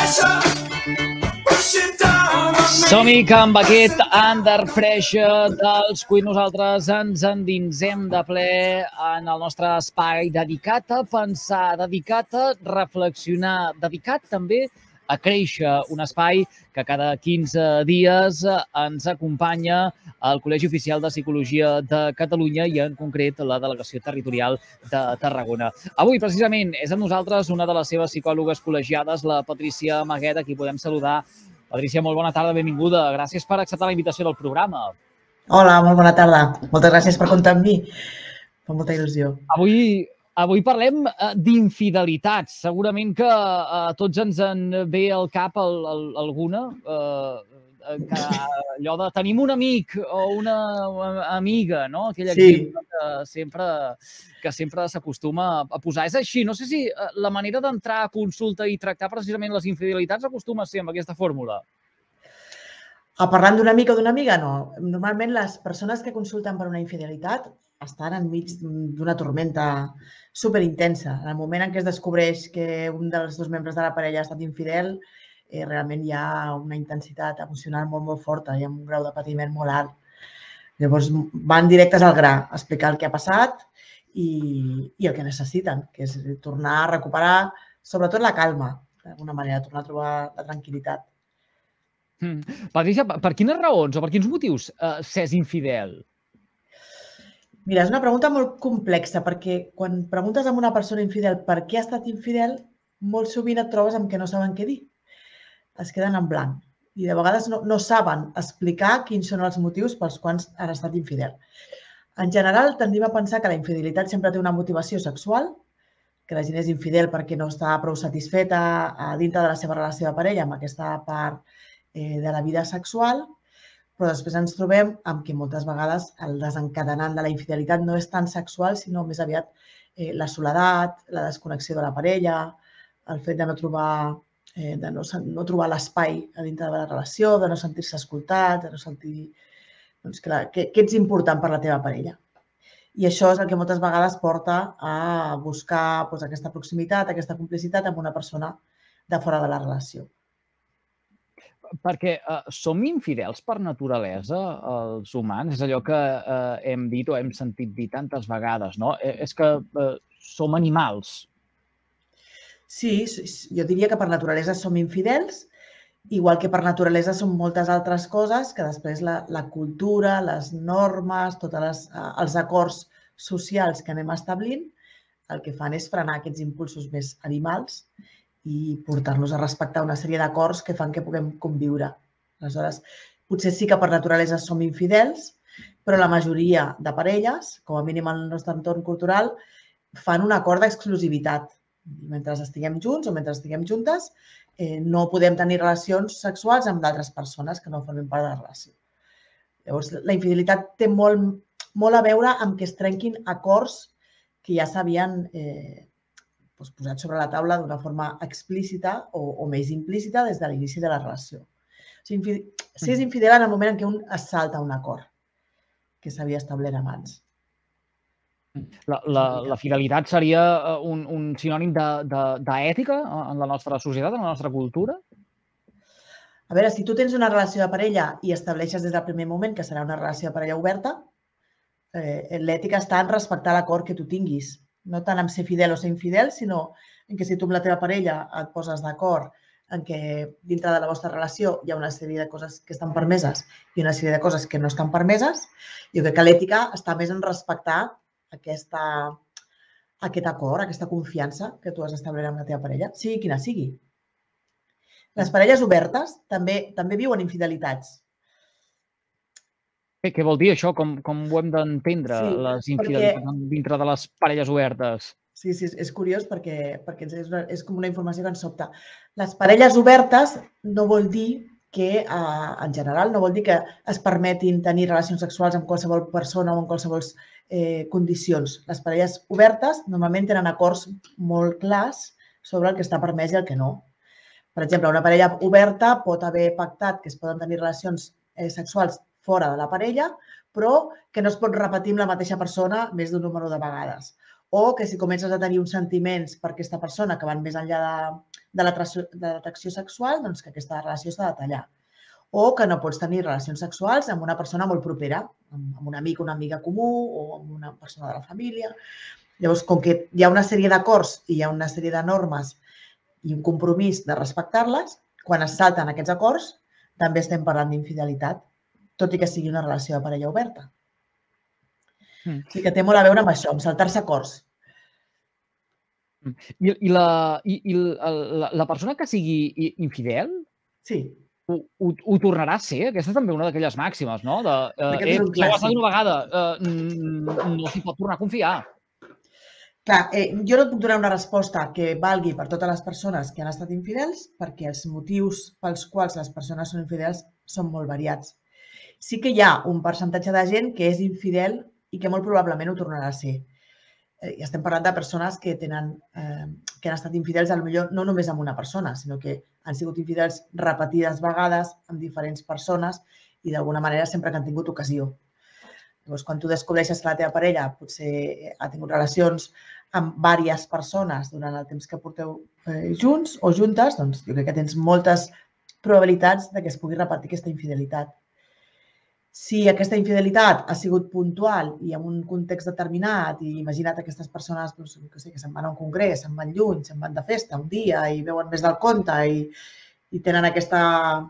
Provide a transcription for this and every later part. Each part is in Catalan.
Som-hi que amb aquest Under Pressure dels Queen nosaltres ens endinsem de ple en el nostre espai dedicat a pensar, dedicat a reflexionar, dedicat també a créixer, un espai que cada 15 dies ens acompanya al Col·legi Oficial de Psicologia de Catalunya i en concret la Delegació Territorial de Tarragona. Avui, precisament, és amb nosaltres una de les seves psicòlogues col·legiades, la Patrícia Maguet, a qui podem saludar. Patrícia, molt bona tarda, benvinguda. Gràcies per acceptar la invitació del programa. Hola, molt bona tarda. Moltes gràcies per comptar amb mi. Fa molta il·lusió. Avui parlem d'infidelitats. Segurament que a tots ens en ve al cap alguna, que allò de tenim un amic o una amiga, no? Aquell exemple que sempre s'acostuma a posar. És així, no sé si la manera d'entrar a consulta i tractar precisament les infidelitats acostuma a ser amb aquesta fórmula. Parlant d'un amic o d'una amiga, no. Normalment les persones que consulten per una infidelitat estan enmig d'una tormenta superintensa. En el moment en què es descobreix que un dels dos membres de la parella ha estat infidel, realment hi ha una intensitat emocional molt forta, hi ha un grau de patiment molt alt. Llavors van directes al gra, a explicar el que ha passat i el que necessiten, que és tornar a recuperar, sobretot la calma, d'alguna manera, tornar a trobar la tranquil·litat. Patrícia, per quines raons o per quins motius s'és infidel? Mira, és una pregunta molt complexa perquè quan preguntes a una persona infidel per què ha estat infidel, molt sovint et trobes amb que no saben què dir. Es queden en blanc i de vegades no saben explicar quins són els motius pels quals han estat infidel. En general, tendim a pensar que la infidelitat sempre té una motivació sexual, que la gent és infidel perquè no està prou satisfeta dintre de la seva relació de parella amb aquesta part de la vida sexual, però després ens trobem amb que moltes vegades el desencadenant de la infidelitat no és tant sexual, sinó més aviat la soledat, la desconnexió de la parella, el fet de no trobar l'espai a dintre de la relació, de no sentir-se escoltat, de no sentir que ets important per la teva parella. I això és el que moltes vegades porta a buscar aquesta proximitat, aquesta complicitat amb una persona de fora de la relació. Perquè som infidels per naturalesa, els humans? És allò que hem dit o hem sentit dir tantes vegades, no? És que som animals. Sí, jo diria que per naturalesa som infidels, igual que per naturalesa són moltes altres coses que després la cultura, les normes, tots els acords socials que anem establint, el que fan és frenar aquests impulsos més animals i portar-nos a respectar una sèrie d'acords que fan que puguem conviure. Aleshores, potser sí que per naturalesa som infidels, però la majoria de parelles, com a mínim en el nostre entorn cultural, fan un acord d'exclusivitat. Mentre estiguem junts o mentre estiguem juntes, no podem tenir relacions sexuals amb d'altres persones que no formen part de la relació. Llavors, la infidelitat té molt a veure amb que es trenquin acords que ja s'havien posat sobre la taula d'una forma explícita o més implícita des de l'inici de la relació. S'és infidel en el moment en què un es salta un acord que s'havia establert abans. La fidelitat seria un sinònim d'ètica en la nostra societat, en la nostra cultura? A veure, si tu tens una relació de parella i estableixes des del primer moment que serà una relació de parella oberta, l'ètica està en respectar l'acord que tu tinguis. No tant en ser fidel o ser infidel, sinó en que si tu amb la teva parella et poses d'acord en que dintre de la vostra relació hi ha una sèrie de coses que estan permeses i una sèrie de coses que no estan permeses, jo crec que l'ètica està més en respectar aquest acord, aquesta confiança que tu has establert amb la teva parella, sigui quina sigui. Les parelles obertes també viuen infidelitats. Què vol dir això? Com ho hem d'entendre, les infidelitats dintre de les parelles obertes? Sí, és curiós perquè és com una informació que ens sobta. Les parelles obertes no vol dir que, en general, no vol dir que es permetin tenir relacions sexuals amb qualsevol persona o en qualsevol condicions. Les parelles obertes normalment tenen acords molt clars sobre el que està permès i el que no. Per exemple, una parella oberta pot haver pactat que es poden tenir relacions sexuals fora de la parella, però que no es pot repetir amb la mateixa persona més d'un número de vegades. o que si comences a tenir uns sentiments per aquesta persona que van més enllà de l'atracció sexual, doncs que aquesta relació s'ha de tallar. O que no pots tenir relacions sexuals amb una persona molt propera, amb un amic o una amiga comú o amb una persona de la família. Llavors, com que hi ha una sèrie d'acords i hi ha una sèrie de normes i un compromís de respectar-les, quan es salten aquests acords, també estem parlant d'infidelitat, tot i que sigui una relació de parella oberta. O sigui que té molt a veure amb això, amb saltar-se acords. I la persona que sigui infidel Sí. ho tornarà a ser? Aquesta és també una d'aquelles màximes, no? Aquest és un ja ho ha estat clàssic. una vegada, no s'hi pot tornar a confiar. Clar, jo no et puc donar una resposta que valgui per totes les persones que han estat infidels, perquè els motius pels quals les persones són infidels són molt variats. Sí que hi ha un percentatge de gent que és infidel i que molt probablement ho tornarà a ser. I estem parlant de persones que han estat infidels potser no només amb una persona, sinó que han sigut infidels repetides vegades amb diferents persones i d'alguna manera sempre que han tingut ocasió. Llavors, quan tu descobreixes que la teva parella potser ha tingut relacions amb diverses persones durant el temps que porteu junts o juntes, doncs jo crec que tens moltes probabilitats de que es pugui repetir aquesta infidelitat. Si aquesta infidelitat ha sigut puntual i en un context determinat, i imagina't aquestes persones que se'n van a un congrés, se'n van lluny, se'n van de festa un dia i veuen més del compte i tenen aquesta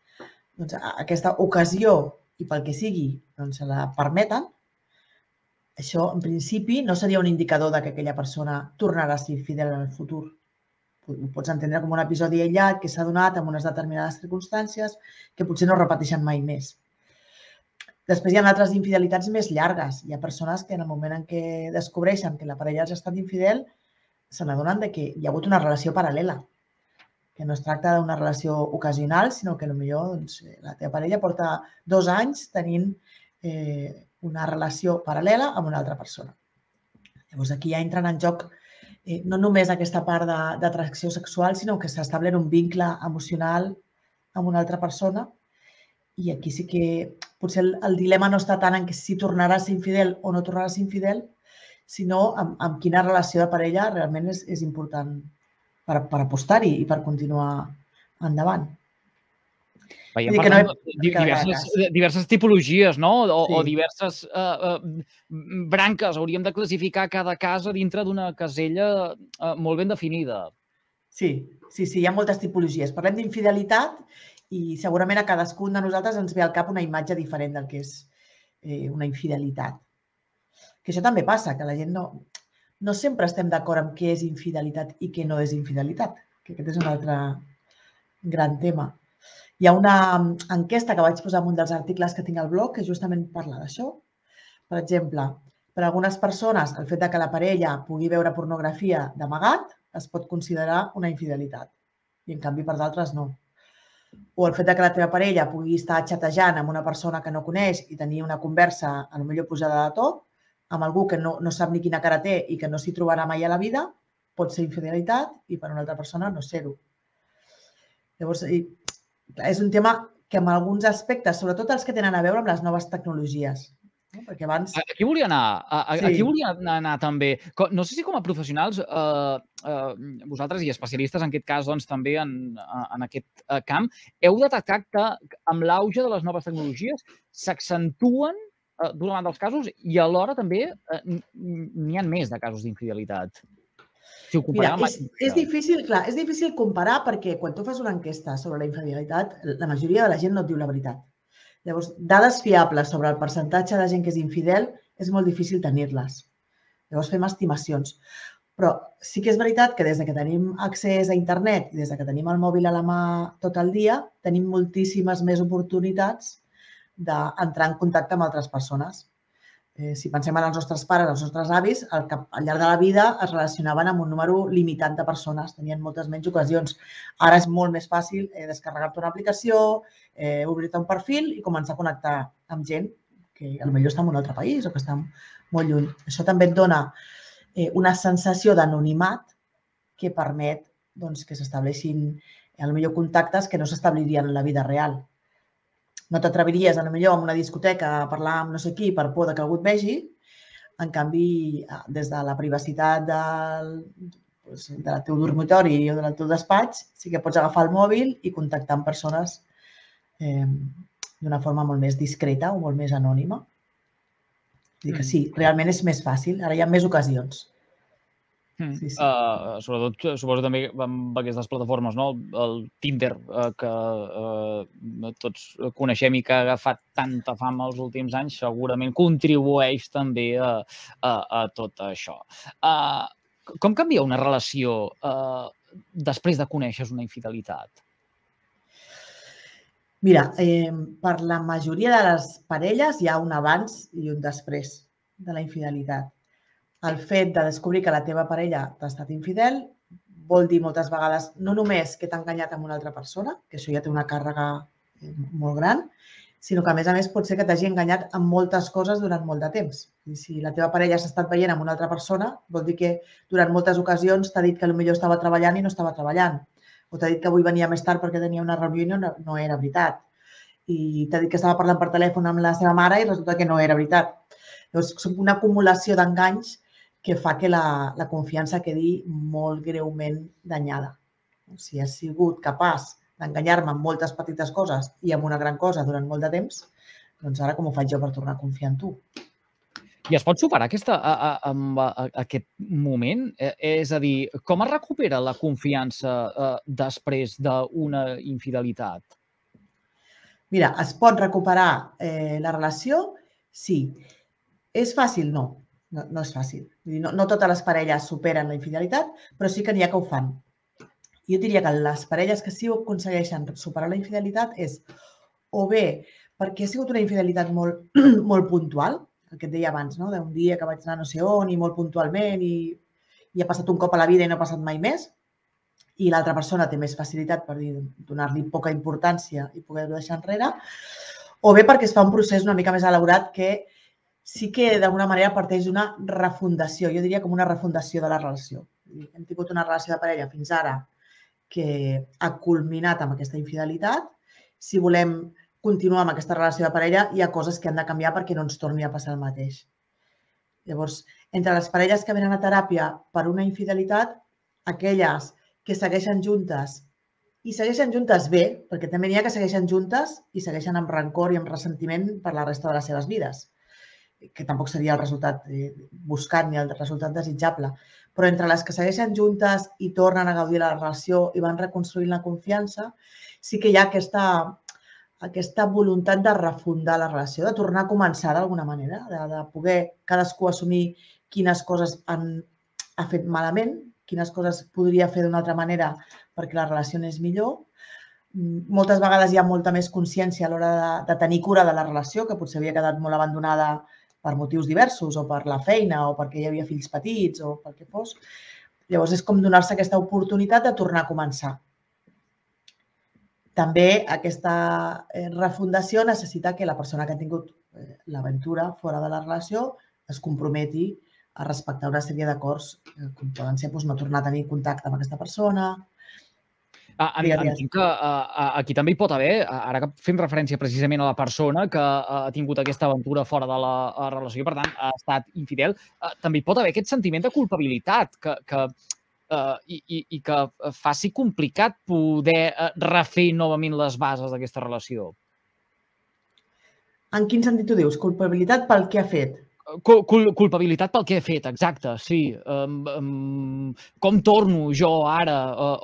ocasió i pel que sigui se la permeten, això en principi no seria un indicador que aquella persona tornarà a ser infidel en el futur. Ho pots entendre com un episodi aïllat que s'ha donat en unes determinades circumstàncies que potser no repeteixen mai més. Després hi ha altres infidelitats més llargues. Hi ha persones que en el moment en què descobreixen que la parella els ha estat infidel se n'adonen que hi ha hagut una relació paral·lela, que no es tracta d'una relació ocasional, sinó que potser la teva parella porta 2 anys tenint una relació paral·lela amb una altra persona. Llavors, aquí ja entren en joc no només aquesta part d'atracció sexual, sinó que s'estableix un vincle emocional amb una altra persona. I aquí sí que potser el dilema no està tant en si tornarà a ser infidel o no tornarà a ser infidel, sinó en quina relació de parella realment és important per apostar-hi i per continuar endavant. Veiem, per tant, diverses tipologies, no? O diverses branques. Hauríem de classificar cada cas dintre d'una casella molt ben definida. Sí, hi ha moltes tipologies. Parlem d'infidelitat i segurament a cadascun de nosaltres ens ve al cap una imatge diferent del que és una infidelitat. Que això també passa, que la gent no sempre estem d'acord amb què és infidelitat i què no és infidelitat, que aquest és un altre gran tema. Hi ha una enquesta que vaig posar en un dels articles que tinc al blog que justament parla d'això. Per exemple, per a algunes persones el fet que la parella pugui veure pornografia d'amagat es pot considerar una infidelitat i en canvi per d'altres no. O el fet que la teva parella pugui estar xatejant amb una persona que no coneix i tenir una conversa potser pujada de to amb algú que no sap ni quina cara té i que no s'hi trobarà mai a la vida, pot ser infidelitat i per a una altra persona no ser-ho. Llavors, és un tema que en alguns aspectes, sobretot els que tenen a veure amb les noves tecnologies, perquè abans... Aquí volia anar també. No sé si com a professionals, vosaltres i especialistes en aquest cas també en aquest camp, heu detectat que amb l'auge de les noves tecnologies s'accentuen d'una banda els casos i alhora també n'hi ha més de casos d'infidelitat. Mira, és difícil comparar perquè quan tu fas una enquesta sobre la infidelitat, la majoria de la gent no et diu la veritat. Llavors, dades fiables sobre el percentatge de gent que és infidel és molt difícil tenir-les. Llavors, fem estimacions. Però sí que és veritat que des que tenim accés a internet i des que tenim el mòbil a la mà tot el dia, tenim moltíssimes més oportunitats d'entrar en contacte amb altres persones. Si pensem en els nostres pares, els nostres avis, al llarg de la vida es relacionaven amb un número limitat de persones, tenien moltes menys ocasions. Ara és molt més fàcil descarregar-te una aplicació, obrir-te un perfil i començar a connectar amb gent que potser està en un altre país o que està molt lluny. Això també et dona una sensació d'anonimat que permet que s'estableixin potser contactes que no s'establirien en la vida real. No t'atreviries potser en una discoteca a parlar amb no sé qui per por que algú et vegi, En canvi, des de la privacitat del teu dormitori o del teu despatx, sí que pots agafar el mòbil i contactar amb persones d'una forma molt més discreta o molt més anònima. Vull dir que sí, realment és més fàcil. Ara hi ha més ocasions. Sí, sí. Sobretot, suposo també amb aquestes plataformes, no? El Tinder, que tots coneixem i que ha agafat tanta fama els últims anys, segurament contribueix també a tot això. Com canvia una relació després de conèixer una infidelitat? Mira, per la majoria de les parelles hi ha un abans i un després de la infidelitat. El fet de descobrir que la teva parella t'ha estat infidel vol dir moltes vegades no només que t'ha enganyat amb una altra persona, que això ja té una càrrega molt gran, sinó que, a més, pot ser que t'hagi enganyat amb moltes coses durant molt de temps. I si la teva parella s'ha estat veient amb una altra persona, vol dir que durant moltes ocasions t'ha dit que potser estava treballant i no estava treballant. O t'ha dit que avui venia més tard perquè tenia una reunió i no era veritat. I t'ha dit que estava parlant per telèfon amb la seva mare i resulta que no era veritat. Llavors, és una acumulació d'enganys que fa que la confiança quedi molt greument danyada. Si has sigut capaç d'enganyar-me amb moltes petites coses i amb una gran cosa durant molt de temps, doncs ara com ho faig jo per tornar a confiar en tu? I es pot superar aquest moment? És a dir, com es recupera la confiança després d'una infidelitat? Mira, es pot recuperar la relació? Sí. És fàcil? No. No és fàcil. No totes les parelles superen la infidelitat, però sí que n'hi ha que ho fan. Jo diria que les parelles que sí aconsegueixen superar la infidelitat és o bé perquè ha sigut una infidelitat molt puntual, el que et deia abans, d'un dia que vaig anar no sé on i molt puntualment i ha passat un cop a la vida i no ha passat mai més, i l'altra persona té més facilitat per donar-li poca importància i poder-ho deixar enrere, o bé perquè es fa un procés una mica més elaborat que sí que d'alguna manera parteix d'una refundació, jo diria com una refundació de la relació. Hem tingut una relació de parella fins ara que ha culminat amb aquesta infidelitat. Si volem continuar amb aquesta relació de parella, hi ha coses que han de canviar perquè no ens torni a passar el mateix. Llavors, entre les parelles que venen a teràpia per una infidelitat, aquelles que segueixen juntes i segueixen juntes bé, perquè també n'hi ha que segueixen juntes i segueixen amb rancor i amb ressentiment per la resta de les seves vides, que tampoc seria el resultat buscat ni el resultat desitjable. Però entre les que segueixen juntes i tornen a gaudir la relació i van reconstruint la confiança, sí que hi ha aquesta voluntat de refundar la relació, de tornar a començar d'alguna manera, de poder cadascú assumir quines coses ha fet malament, quines coses podria fer d'una altra manera perquè la relació anés millor. Moltes vegades hi ha molta més consciència a l'hora de tenir cura de la relació, que potser havia quedat molt abandonada per motius diversos, o per la feina, o perquè hi havia fills petits, o pel que fos. Llavors, és com donar-se aquesta oportunitat de tornar a començar. També aquesta refundació necessita que la persona que ha tingut l'aventura fora de la relació es comprometi a respectar una sèrie d'acords, com poden ser no tornar a tenir contacte amb aquesta persona. Entenc que aquí també hi pot haver, ara que fem referència precisament a la persona que ha tingut aquesta aventura fora de la relació i, per tant, ha estat infidel, també hi pot haver aquest sentiment de culpabilitat i que faci complicat poder refer novament les bases d'aquesta relació. En quin sentit ho dius? Culpabilitat pel que ha fet? Culpabilitat pel que he fet, exacte, sí. Com torno jo ara?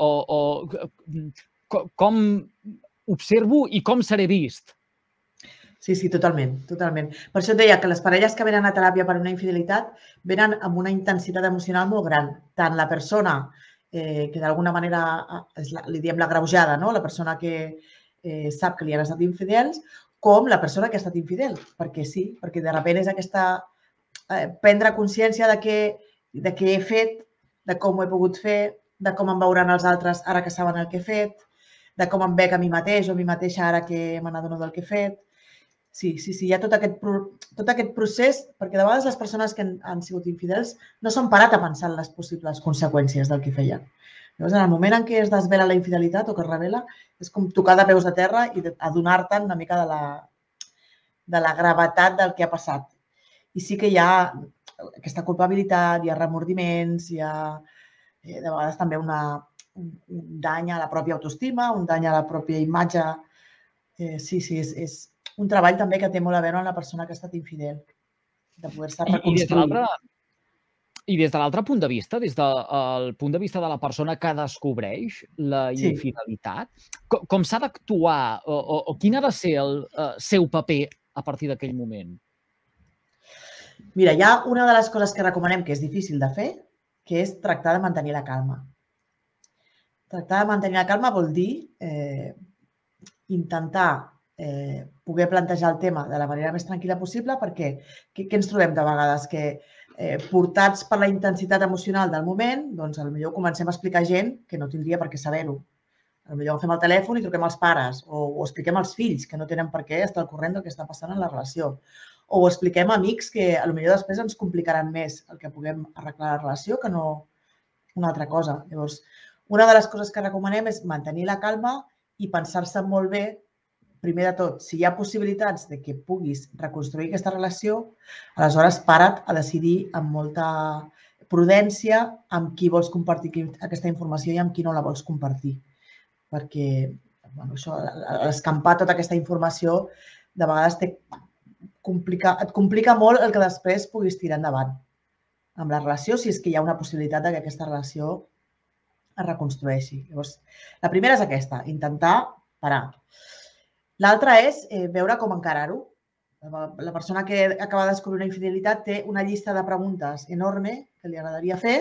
Com observo i com seré vist? Sí, totalment, totalment. Per això et deia que les parelles que venen a teràpia per una infidelitat venen amb una intensitat emocional molt gran. Tant la persona que d'alguna manera li diem l'agreujada, la persona que sap que li han estat infidels, com la persona que ha estat infidel. Perquè sí, perquè de sobte és aquesta prendre consciència de què he fet, de com ho he pogut fer, de com em veuran els altres ara que saben el que he fet, de com em veig a mi mateix o a mi mateixa ara que me n'adono del que he fet. Sí, hi ha tot aquest procés, perquè de vegades les persones que han sigut infidels no s'han parat a pensar en les possibles conseqüències del que feien. Llavors, en el moment en què es desvela la infidelitat o que es revela, és com tocar de peus a terra i adonar-te'n una mica de la gravetat del que ha passat. I sí que hi ha aquesta culpabilitat, hi ha remordiments, hi ha de vegades també un dany a la pròpia autoestima, un dany a la pròpia imatge. Sí, és un treball també que té molt a veure amb la persona que ha estat infidel, de poder-se reconstruir. I des de l'altre punt de vista, des del punt de vista de la persona que descobreix la infidelitat, com s'ha d'actuar o quin ha de ser el seu paper a partir d'aquell moment? Mira, hi ha una de les coses que recomanem que és difícil de fer, que és tractar de mantenir la calma. Tractar de mantenir la calma vol dir intentar poder plantejar el tema de la manera més tranquil·la possible, perquè què ens trobem de vegades? Que portats per la intensitat emocional del moment, doncs potser comencem a explicar gent que no tindria per què saber-ho. Potser agafem el telèfon i truquem als pares o expliquem als fills que no tenen per què estar al corrent del que està passant en la relació. O ho expliquem a amics que potser després ens complicaran més el que puguem arreglar la relació que no una altra cosa. Llavors, una de les coses que recomanem és mantenir la calma i pensar-se molt bé, primer de tot, si hi ha possibilitats de que puguis reconstruir aquesta relació, aleshores para't a decidir amb molta prudència amb qui vols compartir aquesta informació i amb qui no la vols compartir. Perquè escampar tota aquesta informació de vegades et complica molt el que després puguis tirar endavant amb la relació, si és que hi ha una possibilitat que aquesta relació es reconstrueixi. Llavors, la primera és aquesta, intentar parar. L'altra és veure com encarar-ho. La persona que acaba de descobrir una infidelitat té una llista de preguntes enorme que li agradaria fer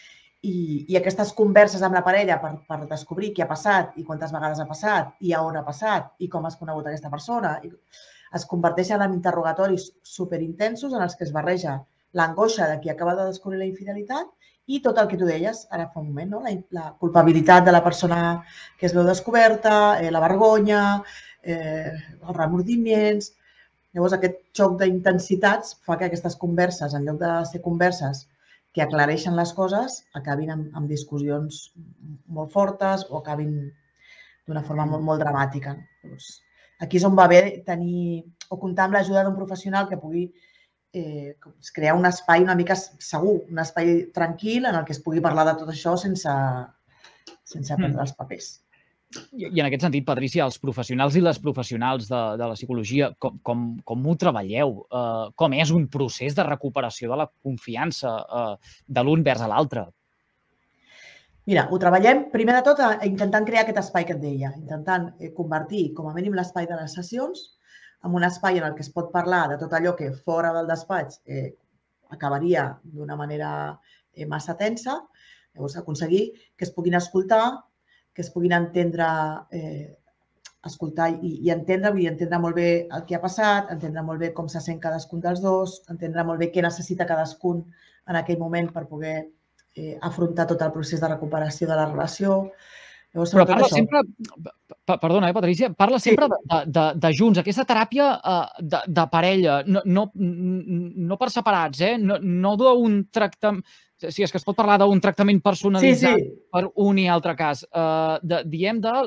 i aquestes converses amb la parella per descobrir què ha passat i quantes vegades ha passat i a on ha passat i com has conegut aquesta persona es converteixen en interrogatoris superintensos en els que es barreja l'angoixa de qui acaba de descobrir la infidelitat i tot el que tu deies ara fa un moment, no? La culpabilitat de la persona que es veu descoberta, la vergonya, els remordiments. Llavors, aquest xoc d'intensitats fa que aquestes converses, en lloc de ser converses que aclareixen les coses, acabin amb discussions molt fortes o acabin d'una forma molt dramàtica. Llavors, aquí és on va bé tenir o comptar amb l'ajuda d'un professional que pugui crear un espai una mica segur, un espai tranquil en el que es pugui parlar de tot això sense prendre els papers. I en aquest sentit, Patrícia, els professionals i les professionals de la psicologia, com ho treballeu? Com és un procés de recuperació de la confiança de l'un vers l'altre? Mira, ho treballem primer de tot intentant crear aquest espai que et deia, intentant convertir com a mínim l'espai de les sessions en un espai en el que es pot parlar de tot allò que fora del despatx acabaria d'una manera massa tensa. Llavors, aconseguir que es puguin escoltar, que es puguin entendre, escoltar i entendre, vull dir, entendre molt bé el que ha passat, entendre molt bé com se sent cadascun dels dos, entendre molt bé què necessita cadascun en aquell moment per poder afrontar tot el procés de recuperació de la relació. Llavors, però parla sempre, perdona, Patrícia, parla sempre de junts, aquesta teràpia de parella, no per separats, no d'un tractament, si és que es pot parlar d'un tractament personalitzat per un i altre cas, diem de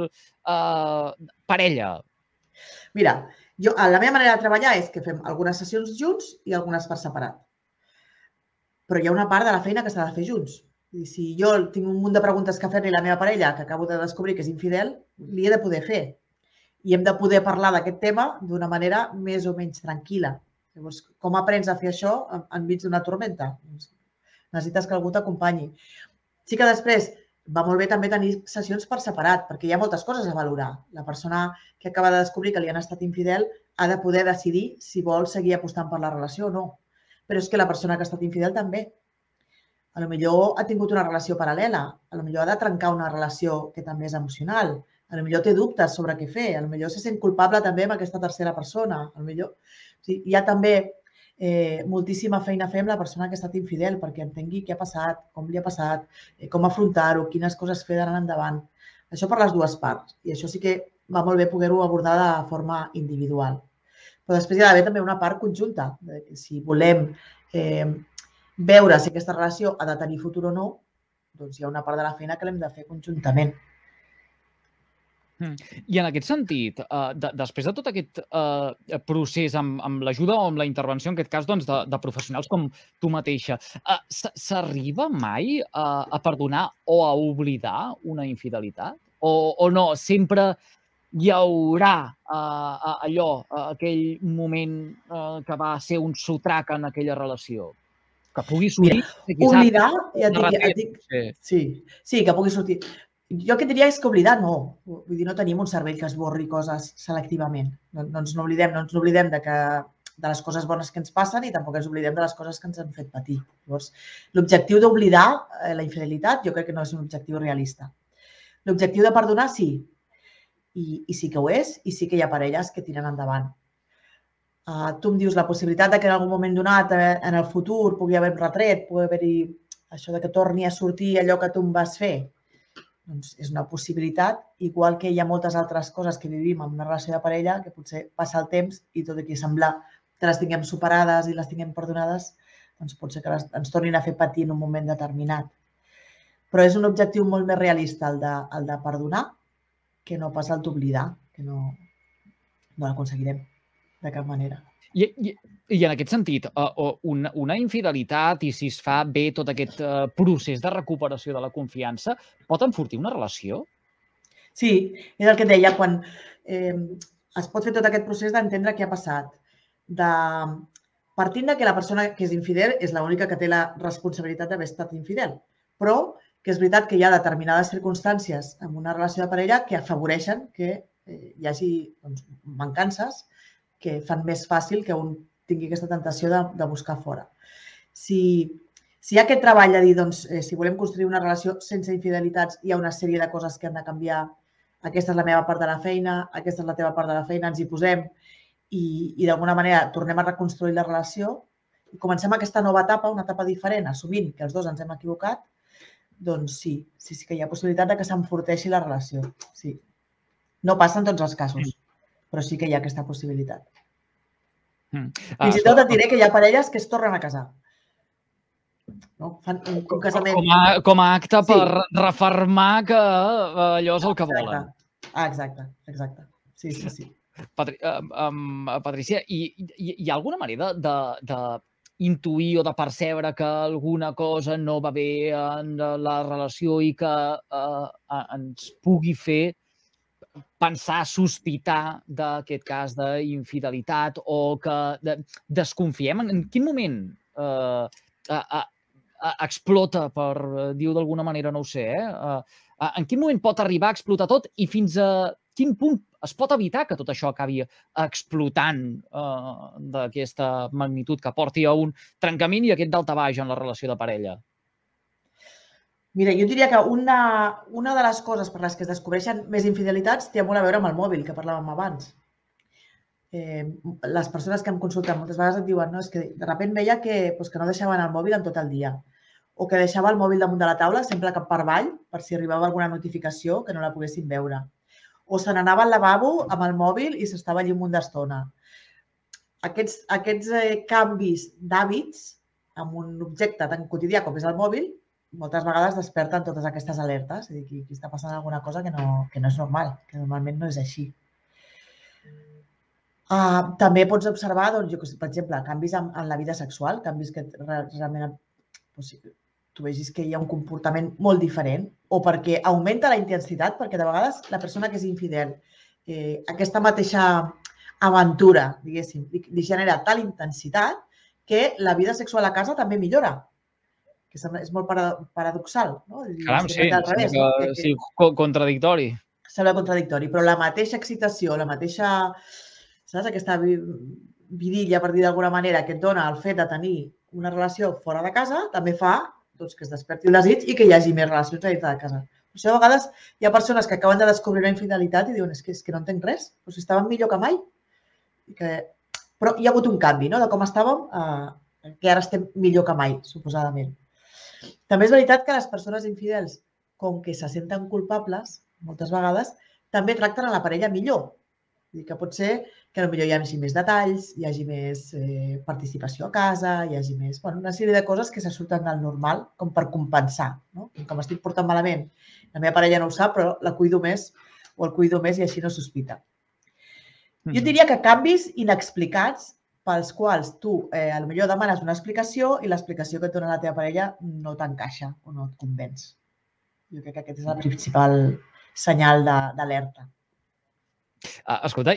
parella. Mira, la meva manera de treballar és que fem algunes sessions junts i algunes per separat. Però hi ha una part de la feina que s'ha de fer junts. I si jo tinc un munt de preguntes que fer-li a la meva parella, que acabo de descobrir que és infidel, li he de poder fer. I hem de poder parlar d'aquest tema d'una manera més o menys tranquil·la. Llavors, com aprens a fer això enmig d'una tormenta? Necessites que algú t'acompanyi. Sí que després va molt bé també tenir sessions per separat, perquè hi ha moltes coses a valorar. La persona que acaba de descobrir que li han estat infidel ha de poder decidir si vol seguir apostant per la relació o no. Però és que la persona que ha estat infidel també. Potser ha tingut una relació paral·lela, potser ha de trencar una relació que també és emocional, potser té dubtes sobre què fer, potser se sent culpable també amb aquesta tercera persona. Hi ha també moltíssima feina a fer amb la persona que ha estat infidel perquè entengui què ha passat, com li ha passat, com afrontar-ho, quines coses fer d'anar endavant. Això per les dues parts. I això sí que va molt bé poder-ho abordar de forma individual. Però després hi ha d'haver també una part conjunta. Si volem veure si aquesta relació ha de tenir futur o no, doncs hi ha una part de la feina que l'hem de fer conjuntament. I en aquest sentit, després de tot aquest procés amb l'ajuda o amb la intervenció, en aquest cas, de professionals com tu mateixa, s'arriba mai a perdonar o a oblidar una infidelitat? O no? Sempre hi haurà aquell moment que va ser un sotrac en aquella relació? Que pugui sortir, qui sap, Oblidar, ja et dic, sí, que pugui sortir. Jo el que diria és que oblidar no. Vull dir, no tenim un cervell que esborri coses selectivament. No ens n'oblidem de les coses bones que ens passen i tampoc ens oblidem de les coses que ens han fet patir. Llavors, l'objectiu d'oblidar la infidelitat jo crec que no és un objectiu realista. L'objectiu de perdonar sí, i sí que ho és, i sí que hi ha parelles que tiren endavant. Tu em dius la possibilitat que en algun moment donat, en el futur, pugui haver un retret, pugui haver-hi això que torni a sortir allò que tu em vas fer. Doncs és una possibilitat, igual que hi ha moltes altres coses que vivim en una relació de parella, que potser passa el temps i tot i que sembla que les tinguem superades i les tinguem perdonades, doncs pot ser que ens tornin a fer patir en un moment determinat. Però és un objectiu molt més realista el de perdonar que no pas el d'oblidar, que no l'aconseguirem de cap manera. I en aquest sentit, una infidelitat i si es fa bé tot aquest procés de recuperació de la confiança, pot enfortir una relació? Sí, és el que et deia, quan es pot fer tot aquest procés d'entendre què ha passat, partint que la persona que és infidel és l'única que té la responsabilitat d'haver estat infidel, però que és veritat que hi ha determinades circumstàncies en una relació de parella que afavoreixen que hi hagi mancances que fan més fàcil que un tingui aquesta tentació de buscar fora. Si hi ha aquest treball de dir, doncs, si volem construir una relació sense infidelitats, hi ha una sèrie de coses que han de canviar. Aquesta és la meva part de la feina, aquesta és la teva part de la feina, ens hi posem i d'alguna manera tornem a reconstruir la relació i comencem aquesta nova etapa, una etapa diferent, assumint que els dos ens hem equivocat, doncs sí que hi ha possibilitat de que s'enforteixi la relació. Sí. No passa en tots els casos, però sí que hi ha aquesta possibilitat. Fins i tot et diré que hi ha parelles que es tornen a casar. Fan un casament... Com a acte per refermar que allò és el que volen. Exacte. Sí. Patrícia, hi ha alguna manera d'intuir o de percebre que alguna cosa no va bé en la relació i que ens pugui fer pensar, sospitar d'aquest cas d'infidelitat o que desconfiem? En quin moment explota, per dir-ho d'alguna manera, no ho sé, en quin moment pot arribar a explotar tot i fins a quin punt es pot evitar que tot això acabi explotant d'aquesta magnitud que porti a un trencament i aquest daltabaix en la relació de parella? Mira, jo diria que una de les coses per les que es descobreixen més infidelitats té molt a veure amb el mòbil, que parlàvem abans. Les persones que em consulten moltes vegades et diuen no, és que de sobte veia que no deixaven el mòbil en tot el dia o que deixava el mòbil damunt de la taula sempre cap per avall per si arribava alguna notificació que no la poguessin veure. O se n'anava al lavabo amb el mòbil i s'estava allí un munt d'estona. Aquests canvis d'hàbits amb un objecte tan quotidià com és el mòbil moltes vegades desperten totes aquestes alertes. És a dir, que aquí està passant alguna cosa que no és normal, que normalment no és així. També pots observar, per exemple, canvis en la vida sexual, canvis que realment tu vegis que hi ha un comportament molt diferent o perquè augmenta la intensitat, perquè de vegades la persona que és infidel, aquesta mateixa aventura, diguéssim, li genera tal intensitat que la vida sexual a casa també millora. Que és molt paradoxal, no? Caram, sí, contradictori. Sembla contradictori, però la mateixa excitació, la mateixa, saps, aquesta vidilla, per dir d'alguna manera, que et dona el fet de tenir una relació fora de casa, també fa que es desperti el desig i que hi hagi més relacions a dintre de casa. Per això, a vegades, hi ha persones que acaben de descobrir la infidelitat i diuen és que no entenc res, però si estàvem millor que mai. Però hi ha hagut un canvi, no?, de com estàvem, que ara estem millor que mai, suposadament. També és veritat que les persones infidels, com que se senten culpables, moltes vegades, també tracten a la parella millor. Vull dir que pot ser que potser hi hagi més detalls, hi hagi més participació a casa, hi hagi més... una sèrie de coses que se surten del normal com per compensar. Com estic portant malament, la meva parella no ho sap, però la cuido més o el cuido més i així no sospita. Jo diria que canvis inexplicats pels quals tu potser demanes una explicació i l'explicació que et dona la teva parella no t'encaixa o no et convenç. Jo crec que aquest és el principal senyal d'alerta. Escolta,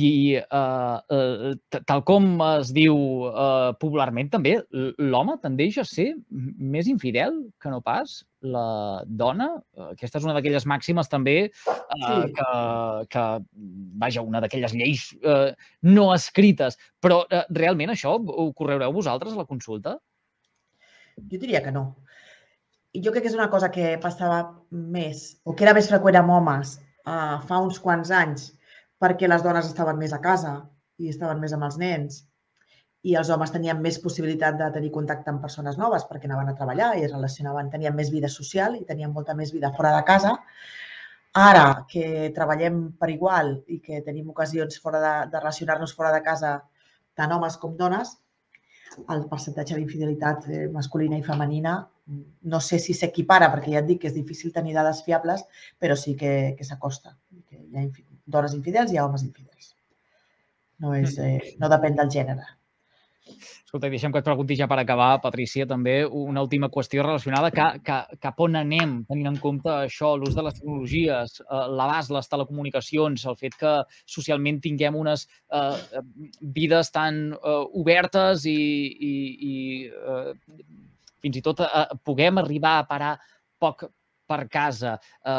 tal com es diu popularment també, l'home tendeix a ser més infidel que no pas la dona. Aquesta és una d'aquelles màximes també que vaja, una d'aquelles lleis no escrites. Però realment això ho correureu vosaltres a la consulta? Jo diria que no. Jo crec que és una cosa que passava més, o que era més freqüent amb homes fa uns quants anys, perquè les dones estaven més a casa i estaven més amb els nens i els homes tenien més possibilitat de tenir contacte amb persones noves perquè anaven a treballar i es relacionaven, tenien més vida social i tenien molta més vida fora de casa. Ara que treballem per igual i que tenim ocasions de relacionar-nos fora de casa tant homes com dones, el percentatge d'infidelitat masculina i femenina no sé si s'equipara, perquè ja et dic que és difícil tenir dades fiables, però sí que s'acosta. Hi ha dones infidels i hi ha homes infidels. No depèn del gènere. Escolta, deixa'm que et pregunti ja per acabar, Patrícia, també una última qüestió relacionada cap on anem, tenint en compte això, l'ús de les tecnologies, l'abast, les telecomunicacions, el fet que socialment tinguem unes vides tan obertes i fins i tot puguem arribar a parar poc per casa.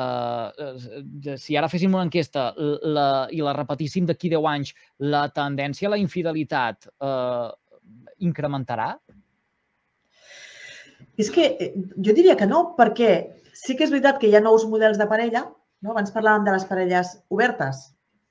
Si ara féssim una enquesta i la repetíssim d'aquí 10 anys, la tendència a la infidelitat incrementarà? És que jo diria que no, perquè sí que és veritat que hi ha nous models de parella. Abans parlàvem de les parelles obertes.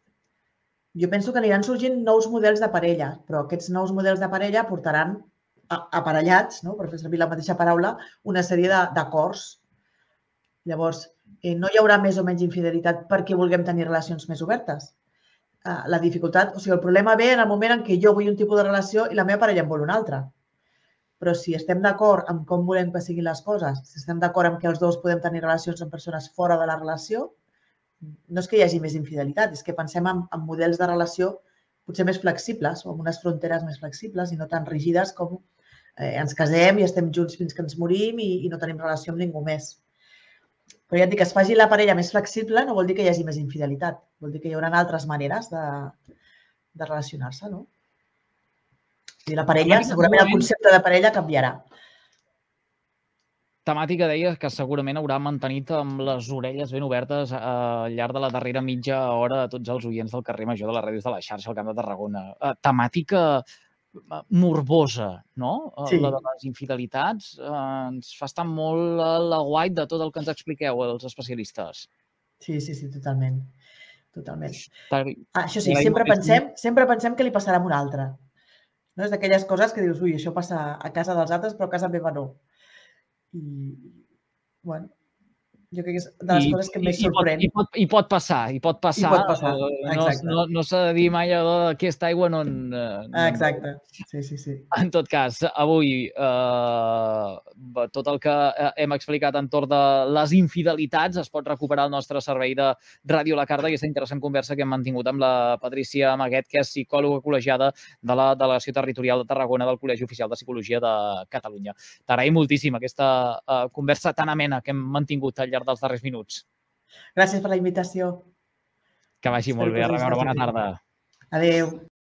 Jo penso que aniran sorgint nous models de parella, però aquests nous models de parella portaran aparellats, per fer servir la mateixa paraula, una sèrie d'acords. Llavors, no hi haurà més o menys infidelitat perquè vulguem tenir relacions més obertes. La dificultat, o sigui, el problema ve en el moment en què jo vull un tipus de relació i la meva parella en vol una altra. Però si estem d'acord amb com volem que siguin les coses, si estem d'acord amb que els dos podem tenir relacions amb persones fora de la relació, no és que hi hagi més infidelitat, és que pensem en models de relació potser més flexibles o amb unes fronteres més flexibles i no tan rígides com ens casem i estem junts fins que ens morim i no tenim relació amb ningú més. Però ja et dic, que es faci la parella més flexible no vol dir que hi hagi més infidelitat. Vol dir que hi haurà altres maneres de relacionar-se, no? I la parella, segurament el concepte de parella canviarà. Temàtica, deia, que segurament haurà mantenit amb les orelles ben obertes al llarg de la darrera mitja hora a tots els oients del carrer Major de les ràdios de la xarxa al Camp de Tarragona. Temàtica morbosa, no? Sí. La de les infidelitats. Ens fa estar molt a l'aguait de tot el que ens expliqueu, els especialistes. Sí, totalment. Totalment. Això sí, sempre pensem que li passarà a un altre. No és d'aquelles coses que dius, ui, això passa a casa dels altres, però a casa meva no. I, bueno, jo crec que és de les coses que més sorprèn. I pot passar. Exacte. No s'ha de dir mai allò d'aquesta aigua no... Exacte, sí. En tot cas, avui tot el que hem explicat entorn de les infidelitats es pot recuperar al nostre servei de Ràdio La Carta, aquesta interessant conversa que hem mantingut amb la Patrícia Maguet, que és psicòloga col·legiada de la Delegació Territorial de Tarragona del Col·legi Oficial de Psicologia de Catalunya. T'agraïm moltíssim aquesta conversa tan amena que hem mantingut al llarg dels darrers minuts. Gràcies per la invitació. Que vagi molt bé. A reveure. Bona tarda. Adéu.